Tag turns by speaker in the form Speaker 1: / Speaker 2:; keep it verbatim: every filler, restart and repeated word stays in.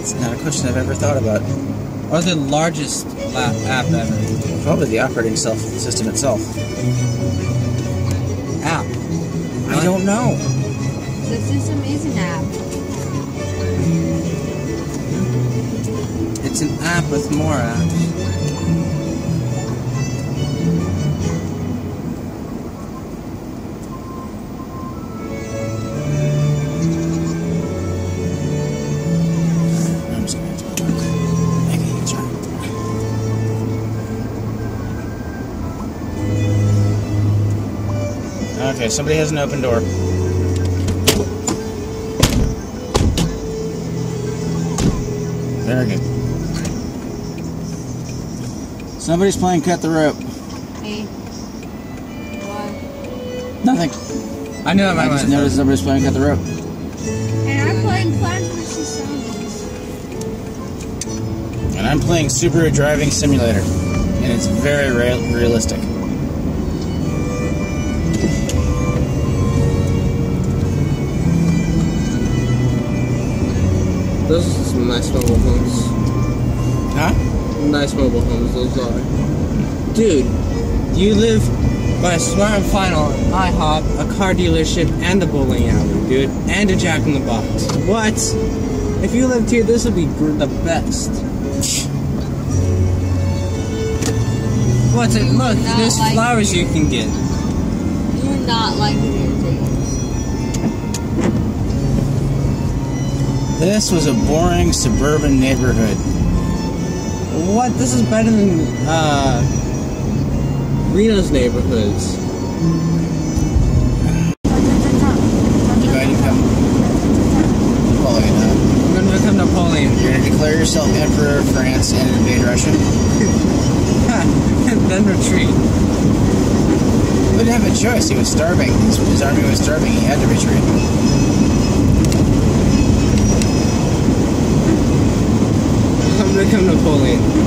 Speaker 1: It's not a question I've ever thought about.
Speaker 2: Or the largest la app ever?
Speaker 1: Probably the operating self system itself.
Speaker 2: App?
Speaker 1: I don't know.
Speaker 3: The system is an app.
Speaker 2: It's an app with more apps.
Speaker 1: I'm just gonna have to go. Maybe you try. Okay, somebody has an open door. Very good. Somebody's playing cut the rope.
Speaker 3: Hey. What?
Speaker 1: Nothing.
Speaker 2: I knew that
Speaker 1: I
Speaker 2: might
Speaker 1: just noticed somebody's playing cut the rope.
Speaker 3: And I'm playing Plants versus. Zombies.
Speaker 1: And I'm playing Subaru Driving Simulator. And it's very real realistic.
Speaker 2: Those are some nice mobile homes.
Speaker 1: Huh?
Speaker 2: Nice mobile homes, those are. Dude, you live by a Smart and Final, IHOP, a car dealership, and a bowling alley, dude. And a Jack in the Box. What? If you lived here, this would be gr the best. What's it? Look,
Speaker 3: Not
Speaker 2: there's
Speaker 3: like
Speaker 2: flowers you can get.
Speaker 3: You would not like the things.
Speaker 1: This was a boring suburban neighborhood.
Speaker 2: What? This is better than, uh, Reno's neighborhoods.
Speaker 1: You're going to become Napoleon, huh?
Speaker 2: I'm gonna become Napoleon.
Speaker 1: You're going to declare yourself Emperor of France and invade Russia?
Speaker 2: And then retreat.
Speaker 1: He didn't have a choice. He was starving. His, his army was starving. He had to retreat.
Speaker 2: I'm gonna become Napoleon.